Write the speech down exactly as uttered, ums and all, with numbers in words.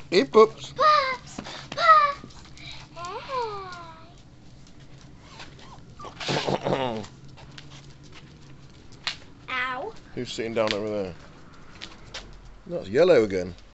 Hey, Pups. Pups, pups. Hey. Ow. Who's sitting down over there? That's yellow again.